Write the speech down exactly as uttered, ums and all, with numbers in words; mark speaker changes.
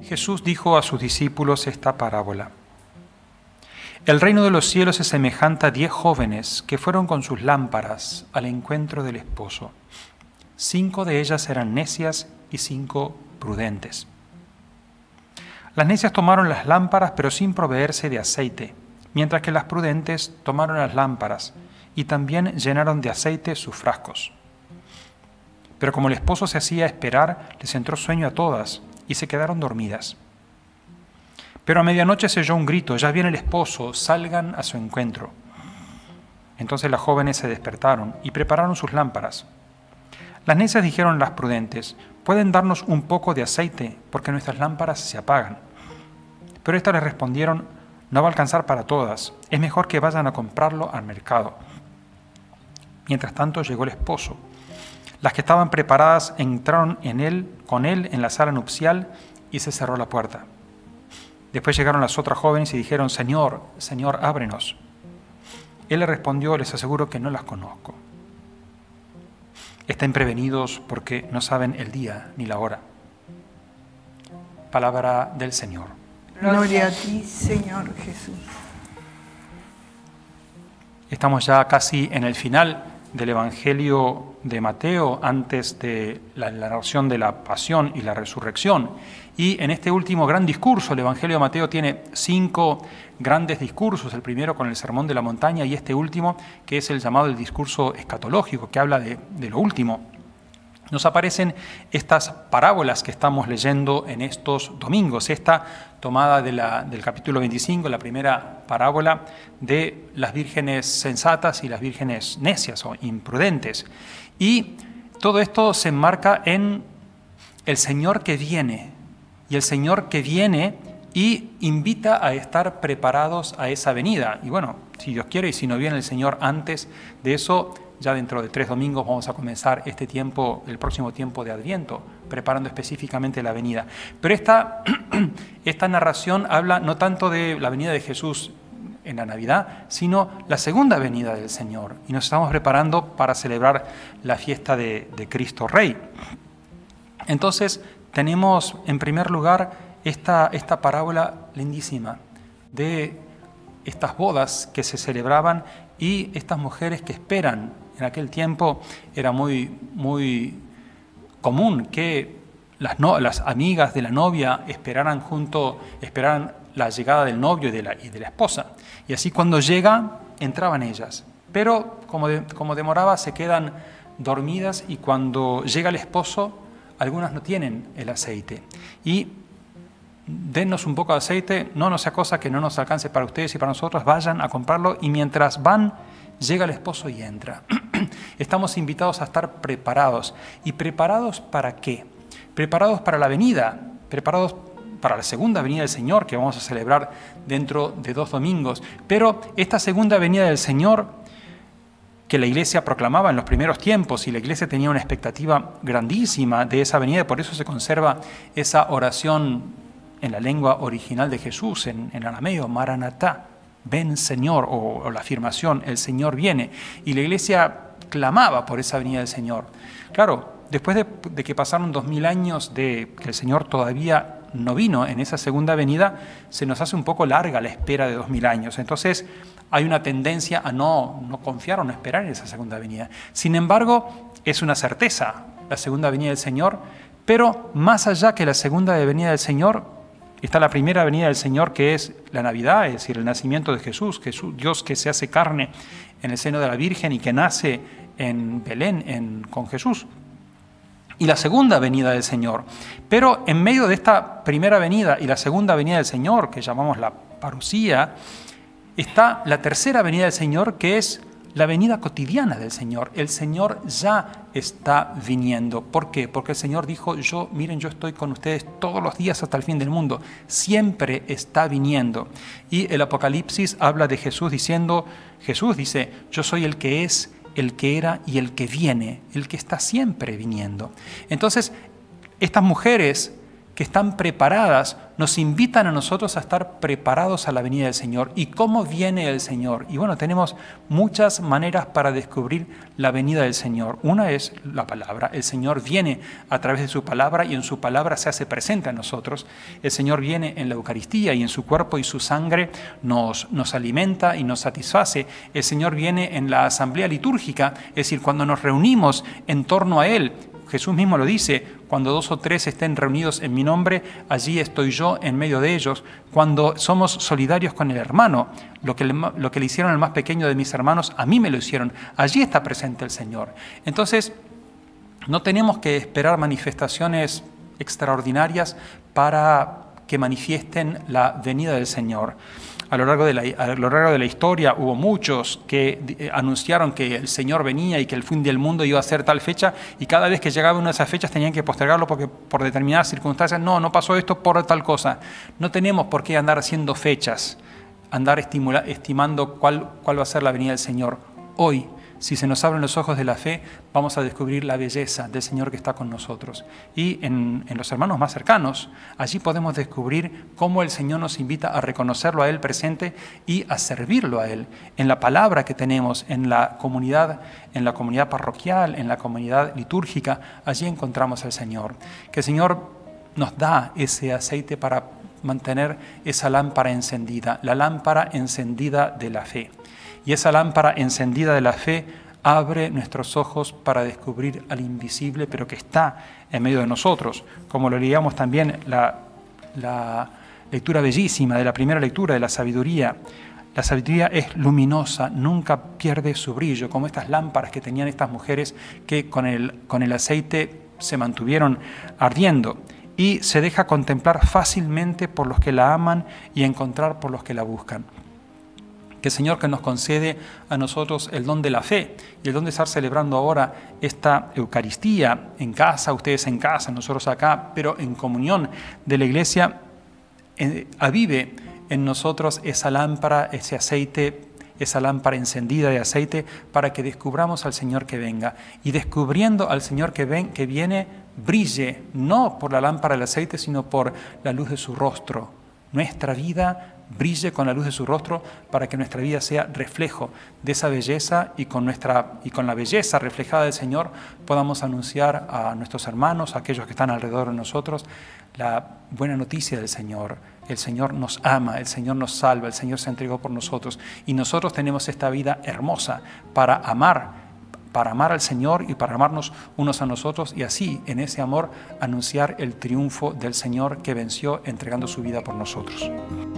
Speaker 1: Jesús dijo a sus discípulos esta parábola. El reino de los cielos es semejante a diez jóvenes que fueron con sus lámparas al encuentro del esposo. Cinco de ellas eran necias y cinco prudentes. Las necias tomaron las lámparas, pero sin proveerse de aceite, mientras que las prudentes tomaron las lámparas y también llenaron de aceite sus frascos. Pero como el esposo se hacía esperar, les entró sueño a todas y se quedaron dormidas. Pero a medianoche se oyó un grito: «Ya viene el esposo, salgan a su encuentro». Entonces las jóvenes se despertaron y prepararon sus lámparas. Las necias dijeron a las prudentes: «¿Pueden darnos un poco de aceite, porque nuestras lámparas se apagan?». Pero éstas les respondieron: «No va a alcanzar para todas, es mejor que vayan a comprarlo al mercado». Mientras tanto llegó el esposo. Las que estaban preparadas entraron en él, con él en la sala nupcial y se cerró la puerta. Después llegaron las otras jóvenes y dijeron: «Señor, Señor, ábrenos». Él le respondió: «Les aseguro que no las conozco. Estén prevenidos porque no saben el día ni la hora». Palabra del Señor.
Speaker 2: Gloria a ti, Señor Jesús.
Speaker 1: Estamos ya casi en el final del Evangelio de Mateo, antes de la narración de la pasión y la resurrección. Y en este último gran discurso, el Evangelio de Mateo tiene cinco grandes discursos, el primero con el Sermón de la Montaña y este último, que es el llamado el discurso escatológico, que habla de, de lo último. Nos aparecen estas parábolas que estamos leyendo en estos domingos. Esta tomada de la, del capítulo veinticinco, la primera parábola de las vírgenes sensatas y las vírgenes necias o imprudentes. Y todo esto se enmarca en el Señor que viene, y el Señor que viene y invita a estar preparados a esa venida. Y bueno, si Dios quiere y si no viene el Señor antes de eso, ya dentro de tres domingos vamos a comenzar este tiempo, el próximo tiempo de Adviento, preparando específicamente la venida. Pero esta, esta narración habla no tanto de la venida de Jesús en la Navidad, sino la segunda venida del Señor. Y nos estamos preparando para celebrar la fiesta de, de Cristo Rey. Entonces, tenemos en primer lugar esta, esta parábola lindísima de estas bodas que se celebraban y estas mujeres que esperan. En aquel tiempo era muy, muy común que las, no, las amigas de la novia esperaran junto, esperaran la llegada del novio y de la, y de la esposa. Y así cuando llega, entraban ellas. Pero como, de, como demoraba, se quedan dormidas y cuando llega el esposo, algunas no tienen el aceite. Y dennos un poco de aceite, no nos sea cosa que no nos alcance para ustedes y para nosotros, vayan a comprarlo y mientras van, llega el esposo y entra. Estamos invitados a estar preparados. ¿Y preparados para qué? Preparados para la venida, preparados para la segunda venida del Señor, que vamos a celebrar dentro de dos domingos. Pero esta segunda venida del Señor, que la Iglesia proclamaba en los primeros tiempos, y la Iglesia tenía una expectativa grandísima de esa venida, por eso se conserva esa oración en la lengua original de Jesús, en, en arameo, Maranatá, ven Señor, o, o la afirmación, el Señor viene. Y la Iglesia clamaba por esa venida del Señor. Claro, después de, de que pasaron dos mil años de que el Señor todavía no vino en esa segunda venida, se nos hace un poco larga la espera de dos mil años. Entonces hay una tendencia a no, no confiar o no esperar en esa segunda venida. Sin embargo, es una certeza la segunda venida del Señor, pero más allá que la segunda venida del Señor, está la primera venida del Señor, que es la Navidad, es decir, el nacimiento de Jesús, Jesús, Dios que se hace carne en el seno de la Virgen y que nace en Belén en, con Jesús. Y la segunda venida del Señor. Pero en medio de esta primera venida y la segunda venida del Señor, que llamamos la parusía, está la tercera venida del Señor, que es la venida cotidiana del Señor. El Señor ya está viniendo. ¿Por qué? Porque el Señor dijo, yo, miren, yo estoy con ustedes todos los días hasta el fin del mundo. Siempre está viniendo. Y el Apocalipsis habla de Jesús diciendo, Jesús dice, yo soy el que es, el que era y el que viene, el que está siempre viniendo. Entonces, estas mujeres que están preparadas, nos invitan a nosotros a estar preparados a la venida del Señor. ¿Y cómo viene el Señor? Y bueno, tenemos muchas maneras para descubrir la venida del Señor. Una es la palabra. El Señor viene a través de su palabra y en su palabra se hace presente a nosotros. El Señor viene en la Eucaristía y en su cuerpo y su sangre nos, nos alimenta y nos satisface. El Señor viene en la asamblea litúrgica, es decir, cuando nos reunimos en torno a Él. Jesús mismo lo dice, cuando dos o tres estén reunidos en mi nombre, allí estoy yo en medio de ellos. Cuando somos solidarios con el hermano, lo que le, lo que le hicieron al más pequeño de mis hermanos, a mí me lo hicieron. Allí está presente el Señor. Entonces, no tenemos que esperar manifestaciones extraordinarias para que manifiesten la venida del Señor. A lo largo de la, a lo largo de la historia hubo muchos que eh, anunciaron que el Señor venía y que el fin del mundo iba a ser tal fecha, y cada vez que llegaba una de esas fechas tenían que postergarlo porque por determinadas circunstancias, no, no pasó esto por tal cosa. No tenemos por qué andar haciendo fechas, andar estimula, estimando cuál, cuál va a ser la venida del Señor. Hoy, si se nos abren los ojos de la fe, vamos a descubrir la belleza del Señor que está con nosotros. Y en, en los hermanos más cercanos, allí podemos descubrir cómo el Señor nos invita a reconocerlo a Él presente y a servirlo a Él. En la palabra que tenemos, en la comunidad, en la comunidad parroquial, en la comunidad litúrgica, allí encontramos al Señor. Que el Señor nos da ese aceite para mantener esa lámpara encendida, la lámpara encendida de la fe. Y esa lámpara encendida de la fe abre nuestros ojos para descubrir al invisible, pero que está en medio de nosotros. Como lo leíamos también la, la lectura bellísima de la primera lectura de la sabiduría. La sabiduría es luminosa, nunca pierde su brillo, como estas lámparas que tenían estas mujeres que con el, con el aceite se mantuvieron ardiendo. Y se deja contemplar fácilmente por los que la aman y encontrar por los que la buscan. Que el Señor que nos concede a nosotros el don de la fe y el don de estar celebrando ahora esta Eucaristía en casa, ustedes en casa, nosotros acá, pero en comunión de la Iglesia, eh, avive en nosotros esa lámpara, ese aceite, esa lámpara encendida de aceite para que descubramos al Señor que venga. Y descubriendo al Señor que, ven, que viene, brille no por la lámpara del aceite, sino por la luz de su rostro. Nuestra vida brille con la luz de su rostro para que nuestra vida sea reflejo de esa belleza y con, nuestra, y con la belleza reflejada del Señor podamos anunciar a nuestros hermanos, a aquellos que están alrededor de nosotros, la buena noticia del Señor. El Señor nos ama, el Señor nos salva, el Señor se entregó por nosotros y nosotros tenemos esta vida hermosa para amar, para amar al Señor y para amarnos unos a nosotros y así en ese amor anunciar el triunfo del Señor que venció entregando su vida por nosotros.